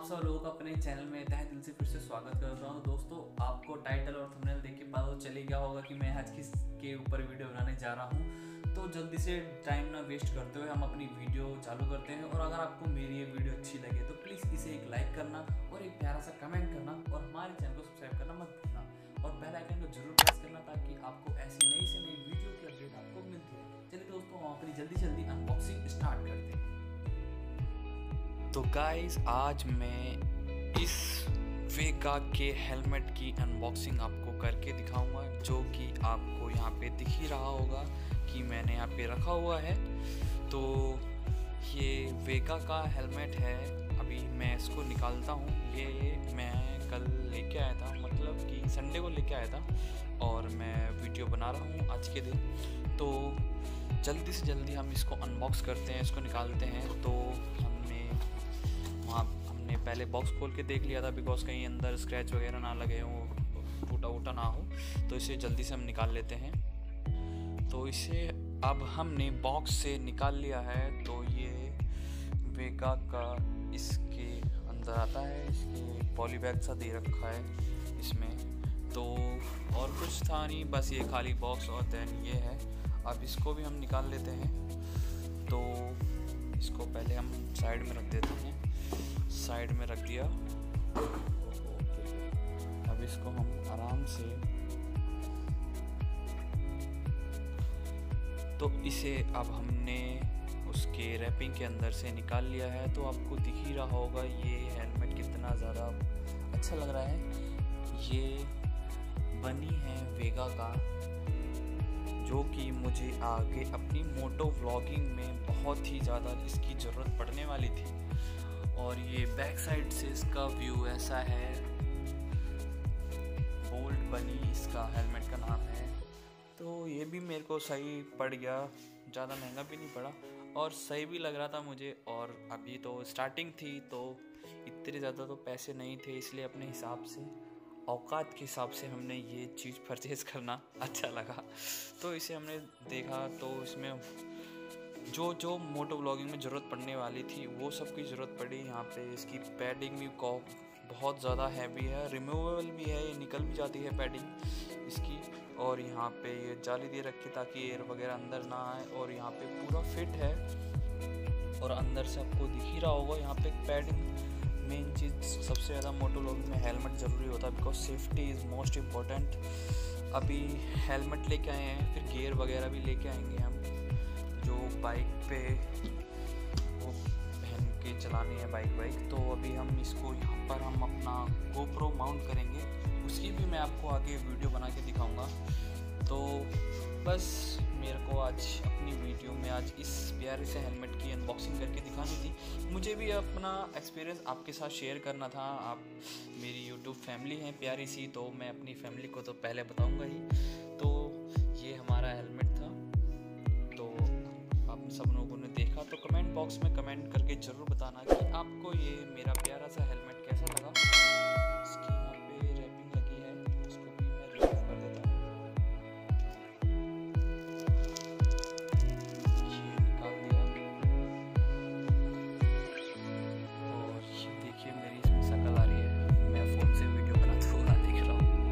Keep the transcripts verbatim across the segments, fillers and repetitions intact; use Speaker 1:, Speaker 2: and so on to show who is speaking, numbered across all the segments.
Speaker 1: आप सब लोगों का अपने चैनल में तहे दिल से फिर से स्वागत करता हूँ। दोस्तों, आपको टाइटल और थंबनेल देख के पता चल गया होगा कि मैं आज किस के ऊपर वीडियो बनाने जा रहा हूँ। तो जल्दी से टाइम ना वेस्ट करते हुए हम अपनी वीडियो चालू करते हैं। और अगर आपको मेरी ये वीडियो अच्छी लगे तो प्लीज़ इसे एक लाइक करना और एक प्यारा सा कमेंट करना और हमारे चैनल को सब्सक्राइब करना मत भूलना और बेल आइकन को जरूर प्रेस करना ताकि आपको ऐसी नई से नई वीडियो की अपडेट आपको मिलती रहे। चलिए दोस्तों, हम अपनी जल्दी जल्दी अनबॉक्सिंग स्टार्ट करते हैं। तो गाइस, आज मैं इस वेगा के हेलमेट की अनबॉक्सिंग आपको करके दिखाऊंगा, जो कि आपको यहाँ पे दिख ही रहा होगा कि मैंने यहाँ पे रखा हुआ है। तो ये वेगा का हेलमेट है। अभी मैं इसको निकालता हूँ। ये मैं कल लेके आया था, मतलब कि संडे को लेके आया था और मैं वीडियो बना रहा हूँ आज के दिन। तो जल्दी से जल्दी हम इसको अनबॉक्स करते हैं, इसको निकालते हैं। तो हमने वहाँ हमने पहले बॉक्स खोल के देख लिया था, बिकॉज कहीं अंदर स्क्रैच वगैरह ना लगे हो, टूटा वूटा ना हो। तो इसे जल्दी से हम निकाल लेते हैं। तो इसे अब हमने बॉक्स से निकाल लिया है। तो ये वेगा का इसके अंदर आता है, इसके पॉली बैग सा दे रखा है इसमें। तो और कुछ था नहीं, बस ये खाली बॉक्स और देन ये है। अब इसको भी हम निकाल लेते हैं। तो इसको पहले हम साइड में रख देते हैं। साइड में रख दिया। अब इसको हम आराम से, तो इसे अब हमने उसके रैपिंग के अंदर से निकाल लिया है। तो आपको दिख ही रहा होगा ये हेलमेट कितना ज़्यादा अच्छा लग रहा है। ये बनी है वेगा का, जो कि मुझे आगे अपनी मोटो व्लॉगिंग में बहुत ही ज़्यादा इसकी ज़रूरत पड़ने वाली थी। और ये बैक साइड से इसका व्यू ऐसा है। बोल्ट बनी इसका हेलमेट का नाम है। तो ये भी मेरे को सही पड़ गया, ज़्यादा महंगा भी नहीं पड़ा और सही भी लग रहा था मुझे। और अभी तो स्टार्टिंग थी, तो इतने ज़्यादा तो पैसे नहीं थे, इसलिए अपने हिसाब से, औकात के हिसाब से हमने ये चीज़ परचेज़ करना अच्छा लगा। तो इसे हमने देखा, तो इसमें जो जो मोटो व्लॉगिंग में ज़रूरत पड़ने वाली थी वो सब की ज़रूरत पड़ी। यहाँ पे इसकी पैडिंग भी बहुत ज़्यादा हैवी है, रिमूवेबल भी है, ये निकल भी जाती है पैडिंग इसकी। और यहाँ पे ये जाली दे रखी ताकि एयर वगैरह अंदर ना आए। और यहाँ पे पूरा फिट है और अंदर से आपको दिख ही रहा होगा यहाँ पे पैडिंग। मेन चीज़ सबसे ज़्यादा मोटो व्लॉगिंग में हेलमेट ज़रूरी होता है, because safety is most important. अभी हेलमेट लेके आए हैं, फिर गियर वगैरह भी लेके आएंगे हम, जो बाइक पे वो पहन के चलानी है बाइक बाइक तो अभी हम इसको यहाँ पर हम अपना गोप्रो माउंट करेंगे, उसकी भी मैं आपको आगे वीडियो बना के दिखाऊंगा। तो बस मेरे को आज अपनी वीडियो में आज इस प्यारे से हेलमेट की अनबॉक्सिंग करके दिखानी थी। मुझे भी अपना एक्सपीरियंस आपके साथ शेयर करना था। आप मेरी यूट्यूब फैमिली हैं प्यारी सी, तो मैं अपनी फैमिली को तो पहले बताऊंगा ही। तो ये हमारा हेलमेट था। तो आप सब लोगों ने देखा, तो कमेंट बॉक्स में कमेंट करके ज़रूर बताना कि आपको ये मेरा प्यारा सा हेलमेट कैसा लगा। इसकी यहाँ पे रैपिंग लगी है, उसको भी मैं रिमूव कर देता हूँ। ये निकाल दिया और ये देखिए मेरी इसमें शक्ल आ रही है, मैं फ़ोन से वीडियो बनाते हुए दिख रहा हूँ।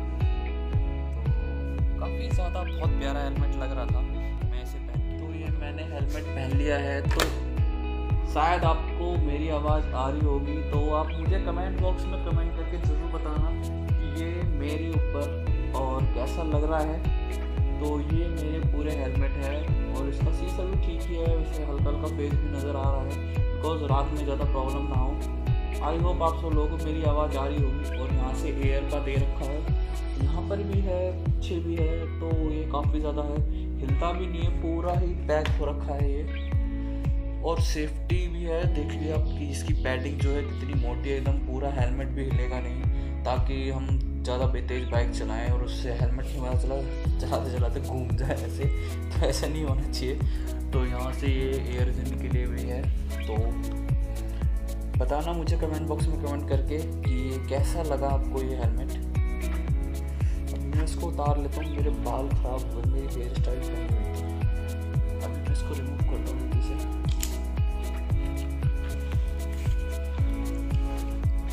Speaker 1: तो काफ़ी ज़्यादा बहुत प्यारा हेलमेट लग रहा था। मैं इसे पहन तो ये मैंने हेलमेट पहन लिया है। तो शायद आपको मेरी आवाज़ आ रही होगी, तो आप मुझे कमेंट बॉक्स में कमेंट करके ज़रूर बताना कि ये मेरे ऊपर और कैसा लग रहा है। तो ये मेरे पूरे हेलमेट है और इसका शीशा भी ठीक ही है, इसे हल्का हल्का फेस भी नज़र आ रहा है, बिकॉज रात में ज़्यादा प्रॉब्लम ना हो। आई होप आप सब लोगों को मेरी आवाज़ आ रही होगी। और यहाँ से एयर का दे रखा है, यहाँ पर भी है, पीछे भी है। तो ये काफ़ी ज़्यादा है, हिलता भी नहीं है, पूरा ही पैक हो रखा है ये। और सेफ्टी भी है, देख लिया आपकी इसकी पैडिंग जो है कितनी मोटी है, एकदम पूरा हेलमेट भी हिलेगा नहीं, ताकि हम ज़्यादा बेतेज बाइक चलाएं और उससे हेलमेट की वजह चला चलाते चलाते घूम जाए ऐसे। तो ऐसा नहीं होना चाहिए। तो यहाँ से ये एयर देने के लिए भी है। तो बताना मुझे कमेंट बॉक्स में कमेंट करके कि ये कैसा लगा आपको ये हेलमेट। अब मैं इसको उतार लेता हूँ, मेरे बाल खराब हुए, मेरी हेयर स्टाइल खराब हुई थी। अभी मैं इसको रिमूव करता हूँ जल्दी से।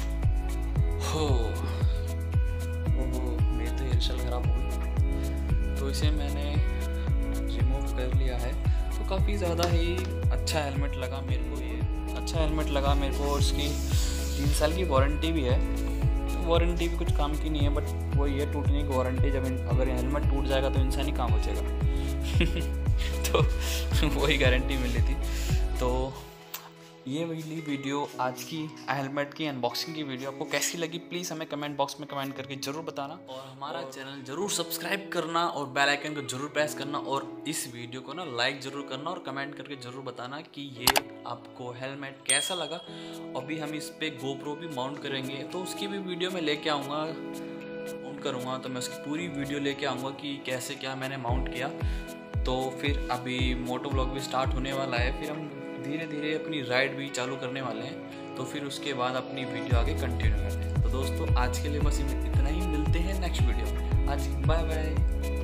Speaker 1: काफ़ी ज़्यादा ही अच्छा हेलमेट लगा मेरे को ये अच्छा हेलमेट लगा मेरे को और इसकी तीन साल की वारंटी भी है। वारंटी भी कुछ काम की नहीं है, बट वो ये टूटने की वारंटी, जब अगर हेलमेट टूट जाएगा तो इंसान ही काम हो जाएगा तो वही गारंटी मिली थी। तो ये वाली वीडियो आज की हेलमेट की अनबॉक्सिंग की वीडियो आपको कैसी लगी प्लीज़ हमें कमेंट बॉक्स में कमेंट करके ज़रूर बताना, और हमारा और चैनल ज़रूर सब्सक्राइब करना और बेल आइकन को ज़रूर प्रेस करना, और इस वीडियो को ना लाइक ज़रूर करना और कमेंट करके ज़रूर बताना कि ये आपको हेलमेट कैसा लगा। अभी हम इस पर गोप्रो भी माउंट करेंगे, तो उसकी भी वीडियो मैं लेके आऊँगा, माउंट करूँगा तो मैं उसकी पूरी वीडियो लेके आऊँगा कि कैसे क्या मैंने माउंट किया। तो फिर अभी मोटो व्लॉग भी स्टार्ट होने वाला है, फिर हम धीरे धीरे अपनी राइड भी चालू करने वाले हैं, तो फिर उसके बाद अपनी वीडियो आगे कंटिन्यू करते हैं। तो दोस्तों आज के लिए बस इतना ही, मिलते हैं नेक्स्ट वीडियो में। आज बाय बाय।